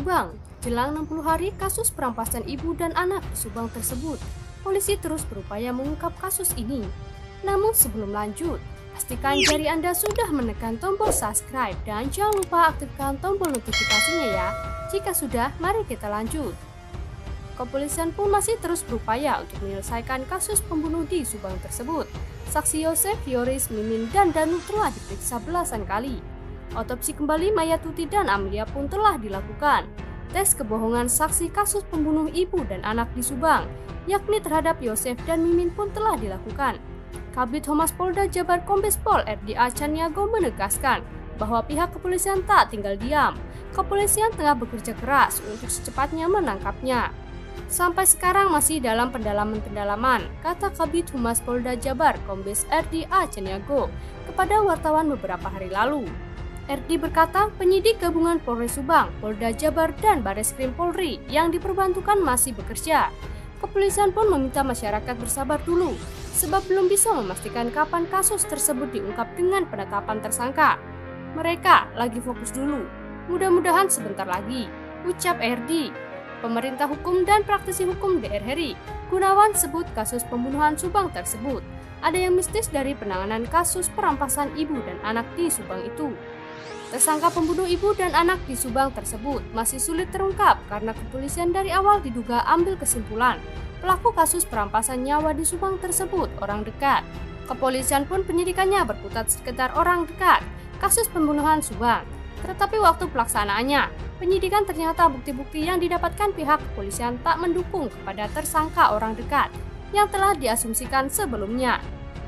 Subang. Jelang 60 hari kasus perampasan ibu dan anak di Subang tersebut, polisi terus berupaya mengungkap kasus ini. Namun sebelum lanjut, pastikan jari Anda sudah menekan tombol subscribe dan jangan lupa aktifkan tombol notifikasinya ya. Jika sudah, mari kita lanjut. Kepolisian pun masih terus berupaya untuk menyelesaikan kasus pembunuh di Subang tersebut. Saksi Yosef, Yoris, Mimin, dan Danu telah diperiksa belasan kali. Otopsi kembali mayat Tuti dan Amelia pun telah dilakukan. Tes kebohongan saksi kasus pembunuh ibu dan anak di Subang, yakni terhadap Yosef dan Mimin pun telah dilakukan. Kabid Humas Polda Jabar Kombes Pol RDA Caniago menegaskan bahwa pihak kepolisian tak tinggal diam. Kepolisian tengah bekerja keras untuk secepatnya menangkapnya. Sampai sekarang masih dalam pendalaman, kata Kabid Humas Polda Jabar Kombes RDA Caniago kepada wartawan beberapa hari lalu. RD berkata penyidik gabungan Polres Subang, Polda Jabar, dan Bareskrim Polri yang diperbantukan masih bekerja. Kepolisian pun meminta masyarakat bersabar dulu, sebab belum bisa memastikan kapan kasus tersebut diungkap dengan penetapan tersangka. Mereka lagi fokus dulu, mudah-mudahan sebentar lagi, ucap RD. Pemerintah Hukum dan Praktisi Hukum DR Heri Gunawan sebut kasus pembunuhan Subang tersebut ada yang mistis dari penanganan kasus perampasan ibu dan anak di Subang itu. Tersangka pembunuh ibu dan anak di Subang tersebut masih sulit terungkap karena kepolisian dari awal diduga ambil kesimpulan pelaku kasus perampasan nyawa di Subang tersebut orang dekat. Kepolisian pun penyidikannya berkutat sekitar orang dekat kasus pembunuhan Subang. Tetapi waktu pelaksanaannya, penyidikan ternyata bukti-bukti yang didapatkan pihak kepolisian tak mendukung kepada tersangka orang dekat yang telah diasumsikan sebelumnya.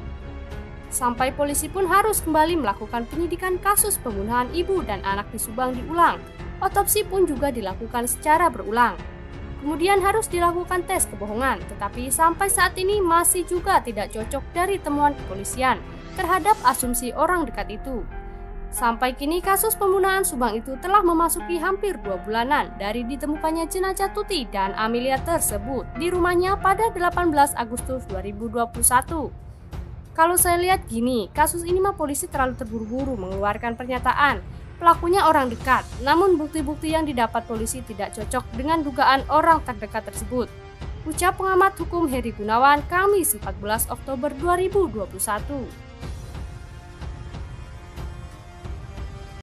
Sampai polisi pun harus kembali melakukan penyidikan kasus pembunuhan ibu dan anak di Subang diulang. Otopsi pun juga dilakukan secara berulang. Kemudian harus dilakukan tes kebohongan, tetapi sampai saat ini masih juga tidak cocok dari temuan kepolisian terhadap asumsi orang dekat itu. Sampai kini kasus pembunuhan Subang itu telah memasuki hampir 2 bulanan dari ditemukannya jenazah Tuti dan Amelia tersebut di rumahnya pada 18 Agustus 2021. Kalau saya lihat gini, kasus ini mah polisi terlalu terburu-buru mengeluarkan pernyataan pelakunya orang dekat, namun bukti-bukti yang didapat polisi tidak cocok dengan dugaan orang terdekat tersebut. Ucap pengamat hukum Heri Gunawan, Kamis 14 Oktober 2021.